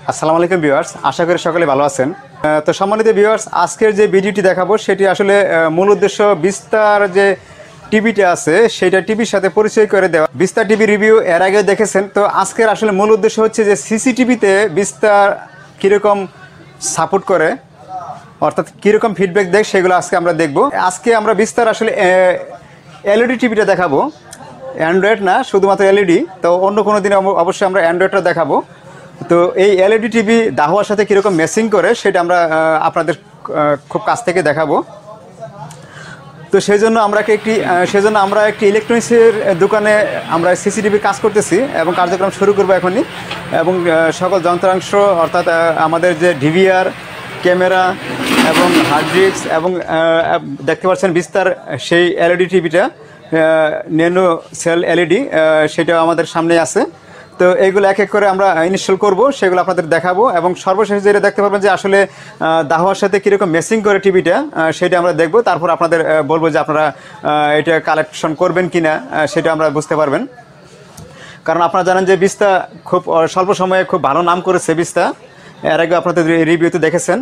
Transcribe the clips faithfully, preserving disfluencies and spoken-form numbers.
আসসালামু আলাইকুম ভিউয়ার্স, আশা করি সকলে ভালো আছেন। তো সম্মানিত ভিউয়ার্স, আজকের যে ভিডিওটি দেখাবো সেটি আসলে মূল উদ্দেশ্য বিস্তার যে টিভিটা আছে সেটা টিভির সাথে পরিচয় করে দেওয়া। বিস্তার টিভি রিভিউ এর আগে দেখেছেন, তো আজকের আসলে মূল উদ্দেশ্য হচ্ছে যে সিসিটিভিতে বিস্তার কীরকম সাপোর্ট করে, অর্থাৎ কীরকম ফিডব্যাক দেয় সেগুলো আজকে আমরা দেখব। আজকে আমরা বিস্তার আসলে এলইডি টিভিটা দেখাবো, অ্যান্ড্রয়েড না, শুধুমাত্র এলইডি। তো অন্য কোনো দিন অবশ্যই আমরা অ্যান্ড্রয়েডটা দেখাবো। তো এই এলইডি টিভি দাহুয়ার সাথে কীরকম ম্যাচিং করে সেটা আমরা আপনাদের খুব কাছ থেকে দেখাবো। তো সেই জন্য আমরা একটি সেই জন্য আমরা একটি ইলেকট্রনিক্সের দোকানে আমরা সিসিটিভির কাজ করতেছি এবং কার্যক্রম শুরু করবো এখনই। এবং সকল যন্ত্রাংশ অর্থাৎ আমাদের যে ডিভিআর, ক্যামেরা এবং হার্ড ডিস্ক এবং দেখতে পাচ্ছেন বিস্তার সেই এলইডি টিভিটা, ন্যানো সেল এলইডি, সেটা আমাদের সামনে আছে। তো এইগুলো এক এক করে আমরা ইনস্টল করব, সেগুলো আপনাদের দেখাবো। এবং সর্বশেষ যেটা দেখতে পারবেন যে আসলে দাহুয়ার সাথে কীরকম ম্যাচিং করে টিভিটা, সেটা আমরা দেখব। তারপর আপনাদের বলবো যে আপনারা এটা কালেকশন করবেন কি না, সেটা আমরা বুঝতে পারবেন। কারণ আপনারা জানেন যে বিস্তা খুব স্বল্প সময়ে খুব ভালো নাম করেছে। বিস্তা এর আগে আপনাদের রিভিউতে দেখেছেন,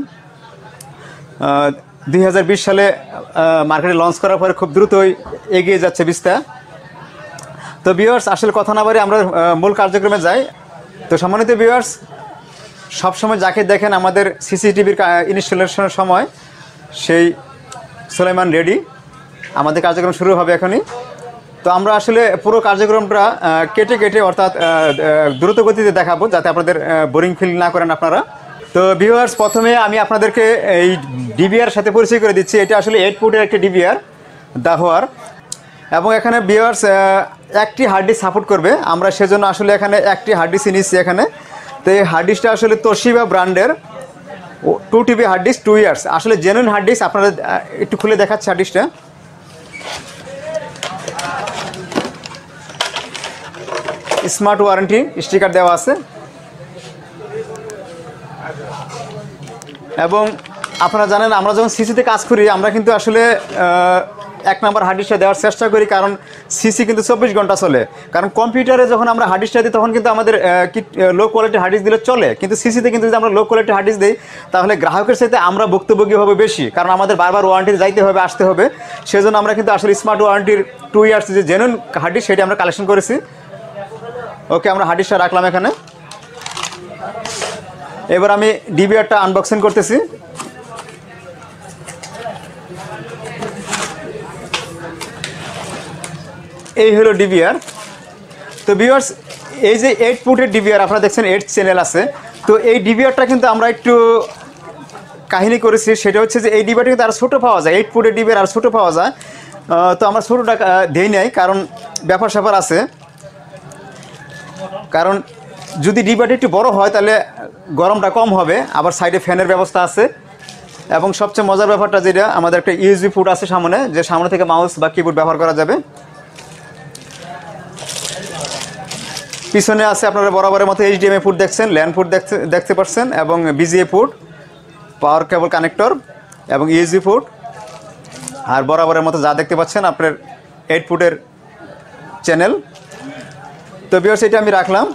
দুই হাজার বিশ সালে মার্কেটে লঞ্চ করার পরে খুব দ্রুতই এগিয়ে যাচ্ছে বিস্তা। তো ভিউয়ার্স, আসলে কথা না বাড়ি আমরা মূল কার্যক্রমে যাই। তো সম্মানিত ভিউয়ার্স, সবসময় যাকে দেখেন আমাদের সিসিটিভির ইনস্টলেশনের সময় সেই সুলাইমান রেডি। আমাদের কার্যক্রম শুরু হবে এখনই। তো আমরা আসলে পুরো কার্যক্রমটা কেটে কেটে অর্থাৎ দ্রুত গতিতে দেখাবো, যাতে আপনাদের বোরিং ফিল না করেন আপনারা। তো ভিউয়ার্স, প্রথমে আমি আপনাদেরকে এই ডিভিআর সাথে পরিচয় করে দিচ্ছি। এটা আসলে এইট ফুটের একটি ডিভিআর দাহুয়ার, এবং এখানে ভিউয়ার্স একটি হার্ড ডিস্ক সাপোর্ট করবে। আমরা সেজন্য আসলে এখানে একটি হার্ড ডিস্ক নিচ্ছি এখানে। তো এই হার্ড ডিস্কটা আসলে তোশিবা ব্র্যান্ডের two TB hard disk, two years আসলে জেনুইন হার্ড ডিস্ক। আপনারা একটু খুলে দেখাচ্ছি হার্ড ডিস্কটা। স্মার্ট ওয়ারেন্টি স্টিকার দেওয়া আছে। এবং আপনারা জানেন আমরা যখন সিসিতে কাজ করি আমরা কিন্তু আসলে এক নম্বর হার্ড ডিস্কটা দেওয়ার চেষ্টা করি, কারণ সিসি কিন্তু চব্বিশ ঘন্টা চলে। কারণ কম্পিউটারে যখন আমরা হার্ড ডিস্কটা দিই তখন কিন্তু আমাদের লো কোয়ালিটি হার্ড ডিস্ক দিলে চলে, কিন্তু সিসিতে কিন্তু যদি আমরা লো কোয়ালিটি হার্ড ডিস্ক দিই তাহলে গ্রাহকের সাথে আমরা ভুক্তভোগী হবে বেশি, কারণ আমাদের বারবার ওয়ারেন্টিতে যাইতে হবে, আসতে হবে। সেজন্য আমরা কিন্তু আসলে স্মার্ট ওয়ারেন্টির টু ইয়ার্স যে জেনুইন হার্ড ডিস্ক সেটা আমরা কালেকশন করেছি। ওকে, আমরা হার্ড ডিস্কটা রাখলাম এখানে। এবার আমি ডিভিআরটা আনবক্সিং করতেছি। এই হলো ডিভিআর। তো ভিউয়ার্স, এই যে এইট ফুটের ডিভিআর আপনারা দেখছেন, এইট চ্যানেল আছে। তো এই ডিভিআরটা কিন্তু আমরা একটু কাহিনী করেছি, সেটা হচ্ছে যে এই ডিভিআরটা কিন্তু আরও ছোটো পাওয়া যায়, এইট ফুটের ডিভিআর আরও ছোটো পাওয়া যায়। তো আমরা ছোটোটা দেই নাই, কারণ ব্যাপার স্যাপার আছে। কারণ যদি ডিভিআরটা একটু বড় হয় তাহলে গরমটা কম হবে, আবার সাইডে ফ্যানের ব্যবস্থা আছে। এবং সবচেয়ে মজার ব্যাপারটা যেটা, আমাদের একটা ইউএসবি পোর্ট আছে সামনে, যে সামনে থেকে মাউস বা কিবোর্ড ব্যবহার করা যাবে। পিছনে আছে আপনারা বরাবরের মতো এইচডিএমআই পোর্ট দেখছেন, ল্যান পোর্ট দেখতে দেখতে পাচ্ছেন, এবং VGA port, power cable connector এবং ইউএসবি পোর্ট। আর বরাবরের মতো যা দেখতে পাচ্ছেন আপনার এইট ফুটের চ্যানেল। তো ভিউয়ার্স, এটা আমি রাখলাম।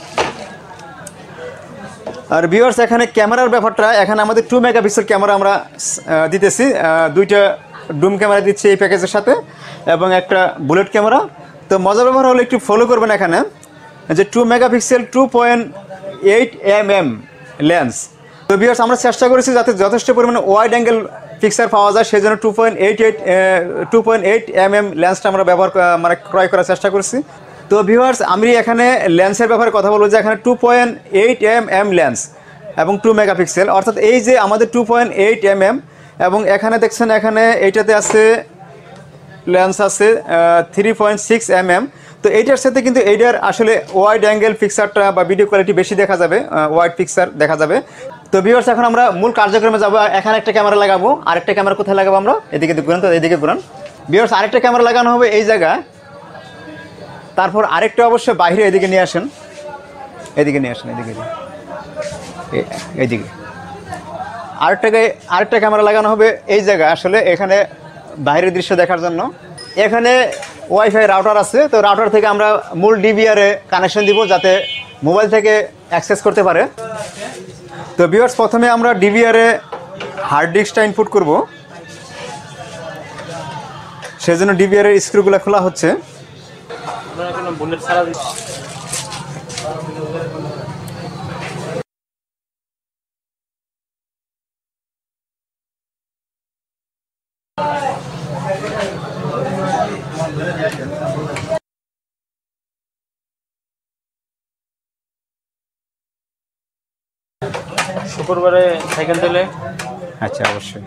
আর ভিউয়ার্স, এখানে ক্যামেরার ব্যাপারটা, এখানে আমাদের টু মেগাপিক্সেল ক্যামেরা আমরা দিতেছি, দুইটা ডুম ক্যামেরা দিচ্ছি এই প্যাকেজের সাথে, এবং একটা বুলেট ক্যামেরা। তো মজার ব্যাপার হলো একটু ফলো করবেন এখানে যে two megapixel two point eight M M lens. তো ভিউয়ার্স, আমরা চেষ্টা করেছি যাতে যথেষ্ট পরিমাণে ওয়াইড অ্যাঙ্গেল পিকচার পাওয়া যায়, সেই জন্য two point eight eight two point eight M M লেন্সটা আমরা ব্যবহার মানে ক্রয় করার চেষ্টা করছি। তো ভিউয়ার্স, আমি এখানে লেন্সের ব্যাপারে কথা বলবো যে এখানে two point eight M M lens এবং টু মেগাপিক্সেল, অর্থাৎ এই যে আমাদের two point eight M M, এবং এখানে দেখছেন এখানে এইটাতে আছে লেন্স আছে three point six M M. তো এইটার সাথে কিন্তু এইটার আসলে ওয়াইড অ্যাঙ্গেল পিকচারটা বা ভিডিও কোয়ালিটি বেশি দেখা যাবে, ওয়াইড পিকচার দেখা যাবে। তো ভিউয়ার্স, এখন আমরা মূল কার্যক্রমে যাবো। এখানে একটা ক্যামেরা লাগাবো, আরেকটা ক্যামেরা কোথায় লাগাবো আমরা, এদিকে ঘুরান, তো এদিকে ঘুরান। ভিউয়ার্স, আরেকটা ক্যামেরা লাগানো হবে এই জায়গায়, তারপর আরেকটা অবশ্যই বাইরে এদিকে নিয়ে আসেন, এদিকে নিয়ে আসেন, এদিকে এইদিকে আরেকটা আরেকটা ক্যামেরা লাগানো হবে এই জায়গায়, আসলে এখানে বাইরের দৃশ্য দেখার জন্য। এখানে ওয়াইফাই রাউটার আছে, তো রাউটার থেকে আমরা মূল ডিভিআরে কানেকশন দিব যাতে মোবাইল থেকে অ্যাক্সেস করতে পারে। তো ভিউয়ার্স প্রথমে আমরা ডিভিআরে হার্ড ডিস্কটা ইনপুট করব, সেজন্য ডিভিআরের স্ক্রুগুলো খোলা হচ্ছে। শুক্রবারে সাইকেল দিলে আচ্ছা অবশ্যই।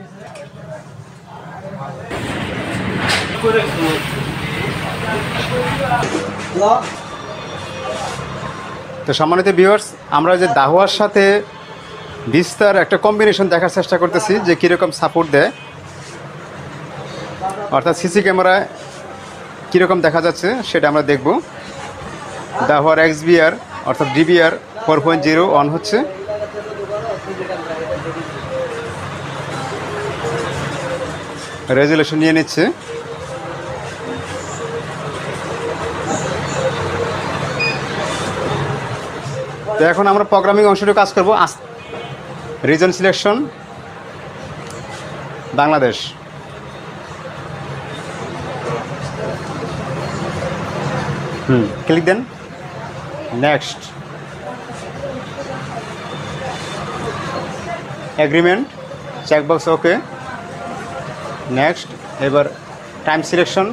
তো সম্মানিত ভিউয়ার্স, আমরা যে দাহুয়ার সাথে ভিস্তার একটা কম্বিনেশন দেখার চেষ্টা করতেছি যে কীরকম সাপোর্ট দেয়, অর্থাৎ সিসি ক্যামেরায় কীরকম দেখা যাচ্ছে সেটা আমরা দেখব। দাহুয়ার এক্সবিআর অর্থাৎ DVR four point zero on হচ্ছে। রেজুলেশন নিয়ে নিচ্ছে। তো এখন আমরা প্রোগ্রামিং অংশটুকু কাজ করব। Region selection Bangladesh, hmm click দেন, next, agreement checkbox okay, next. এবার টাইম সিলেকশন,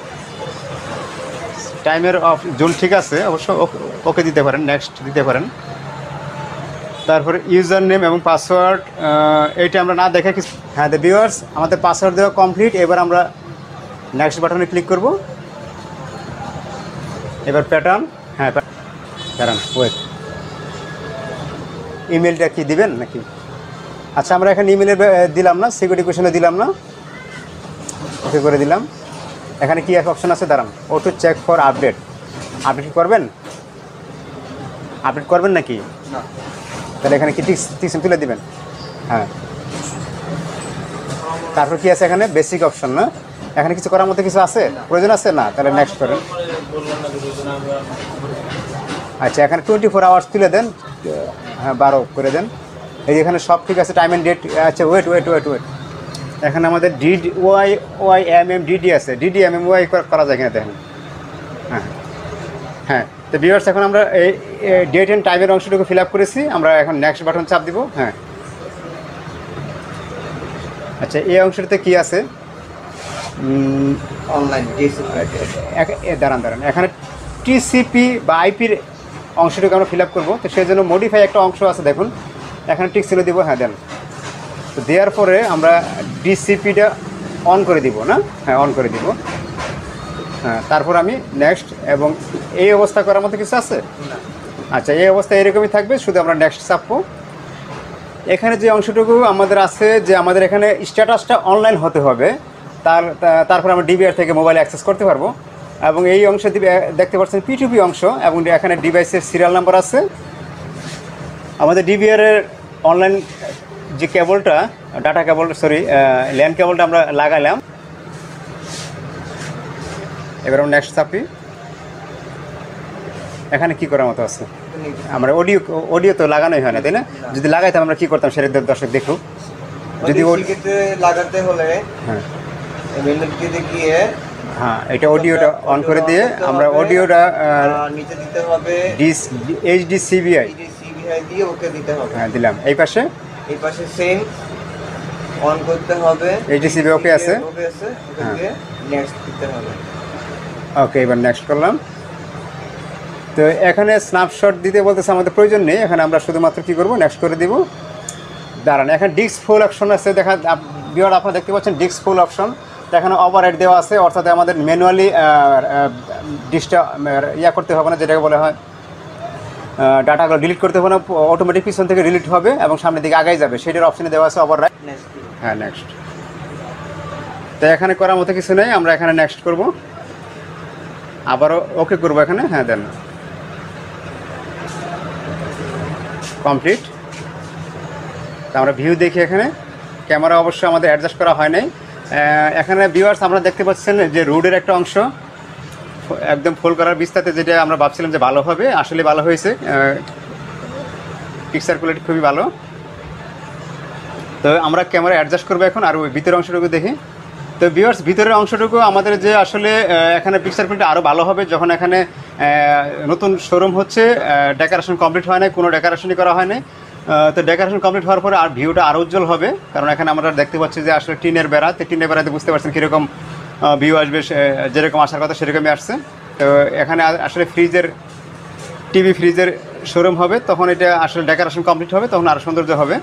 টাইমের অফ জোন ঠিক আছে, অবশ্য ওকে দিতে পারেন, নেক্সট দিতে পারেন। তারপরে ইউজার নেম এবং পাসওয়ার্ড, এইটা আমরা না দেখে কিছু। হ্যাঁ দ্য ভিউয়ার্স, আমাদের পাসওয়ার্ড দেওয়া কমপ্লিট। এবার আমরা নেক্সট বাটনে ক্লিক করব। এবার প্যাটার্ন, হ্যাঁ প্যাটার্ন ওয়েট, ইমেলটা কি দিবেন নাকি? আচ্ছা আমরা এখানে ইমেলে দিলাম না, সিকিউরিটি কোয়েশনে দিলাম না, ওকে করে দিলাম। এখানে কি এক অপশন আছে, দাঁড়ান, auto check for update. Update করবেন, আপডেট করবেন নাকি? তাহলে এখানে কি টিক্স টিক্স তুলে দিবেন। হ্যাঁ, তারপর কি আছে এখানে, বেসিক অপশন না? এখানে কিছু করার মতো কিছু আছে, প্রয়োজন আছে না? তাহলে নেক্সট করেন। আচ্ছা এখানে টোয়েন্টি ফোর আওয়ার্স তুলে দেন, হ্যাঁ বারো করে দেন। এই এখানে সব ঠিক আছে, টাইম অ্যান্ড ডেট। আচ্ছা ওয়েট ওয়েট ওয়েট ওয়েট এখানে আমাদের D Y Y M M DD আছে, ডিডি এম এম ওয়াই করা যায় কিনা দেখেন। হ্যাঁ হ্যাঁ তো ভিউয়ার্স, এখন আমরা এই ডেট অ্যান্ড টাইমের অংশটুকু ফিল আপ করেছি। আমরা এখন নেক্সট বাটন চাপ দিব। হ্যাঁ আচ্ছা, এই অংশটাতে কি আছে, অনলাইন দাঁড়ান দাঁড়ান এখানে টিসিপি বা আইপির অংশটুকু আমরা ফিল আপ করবো। তো সেই জন্য মডিফাই একটা অংশ আছে, দেখুন এখানে টিক ছিল দিব। হ্যাঁ দেন, তো দেওয়ার পরে আমরা ডিসিপিটা অন করে দিব না? হ্যাঁ অন করে দিব। হ্যাঁ তারপর আমি নেক্সট, এবং এই অবস্থা করার মতো কিছু আছে? আচ্ছা এই অবস্থা এরকমই থাকবে, শুধু আমরা নেক্সট চাপবো। এখানে যে অংশটুকু আমাদের আছে যে আমাদের এখানে স্ট্যাটাসটা অনলাইন হতে হবে, তার তারপর আমরা ডিবিআর থেকে মোবাইল অ্যাক্সেস করতে পারবো। এবং এই অংশে দেখতে পাচ্ছেন পিটুপি অংশ, এবং এখানে ডিভাইসের সিরিয়াল নাম্বার আছে। আমাদের ডিবিআরের অনলাইন যে কেবলটা, ডাটা কেবল সরি ল্যান্ড কেবলটা আমরা লাগালাম। এবার আমরা নেক্সট চাপি। এখানে কি করার মতো আছে? আমরা অডিও অডিও তো লাগানোই হয় না, তাই না? যদি লাগাইতাম আমরা কি করতাম সেটা দর্শক দেখুক। যদি লাগাতে হলে হ্যাঁ গিয়ে হ্যাঁ এটা অডিওটা অন করে দিয়ে আমরা অডিওটা নিচে দিতে হবে, এইচডি সিবিআই সিবিআই দিয়ে ওকে দিতে হবে। হ্যাঁ দিলাম। এই পাশে এই পাশে সেম অন করতে হবে, এইচডি সিবিআই ওকে আছে, ওকে আছে, ওকে দিয়ে নেক্সট দিতে হবে। ওকে এবার নেক্সট করলাম। তো এখানে স্ন্যাপশট দিতে বলতেছে, আমাদের প্রয়োজন নেই। এখানে আমরা শুধুমাত্র কী করবো, নেক্সট করে দিব। দাঁড়ান, এখানে ডিস্ক ফুল অপশন আছে, দেখা বিয়ার আপনারা দেখতে পাচ্ছেন ডিস্ক ফুল অপশন। তো এখানে ওভাররাইট দেওয়া আছে, অর্থাৎ আমাদের ম্যানুয়ালি ডিস্কটা ইয়া করতে হবে না, যেটাকে বলা হয় ডাটাগুলো ডিলিট করতে হবে না, অটোমেটিক পিছন থেকে ডিলিট হবে এবং সামনের দিকে আগাই যাবে, সেটার অপশনে দেওয়া আছে ওভাররাইট। হ্যাঁ নেক্সট। তো এখানে করার মতো কিছু নেই, আমরা এখানে নেক্সট করব, আবারও ওকে করবো এখানে। হ্যাঁ দেন কমপ্লিট। তো আমরা ভিউ দেখি, এখানে ক্যামেরা অবশ্য আমাদের অ্যাডজাস্ট করা হয় নাই। এখানে ভিউয়ার্স আমরা দেখতে পাচ্ছেন যে রোডের একটা অংশ একদম ফুল করার বিস্তাতে, যেটা আমরা ভাবছিলাম যে ভালো হবে, আসলে ভালো হয়েছে, পিকচার কোয়ালিটি খুবই ভালো। তো আমরা ক্যামেরা অ্যাডজাস্ট করবো এখন, আর ওই ভিতরের অংশটুকু দেখি। তো ভিউয়ার্স, ভিতরের অংশটুকু আমাদের যে আসলে এখানে পিকচার কোয়ালিটি আরও ভালো হবে যখন এখানে নতুন শোরুম হচ্ছে, ডেকোরেশন কমপ্লিট হয় না, কোনো ডেকোরেশনই করা হয় না। তো ডেকোরেশন কমপ্লিট হওয়ার পরে আর ভিউটা আরও উজ্জ্বল হবে, কারণ এখানে আমরা দেখতে পাচ্ছি যে আসলে টিনের বেড়া, তো টিনের বেড়াতে বুঝতে পারছেন কীরকম ভিউ আসবে, যেরকম আসার কথা সেরকমই আসছে। তো এখানে আসলে ফ্রিজের টিভি ফ্রিজের শোরুম হবে, তখন এটা আসলে ডেকোরেশন কমপ্লিট হবে, তখন আরও সৌন্দর্য হবে।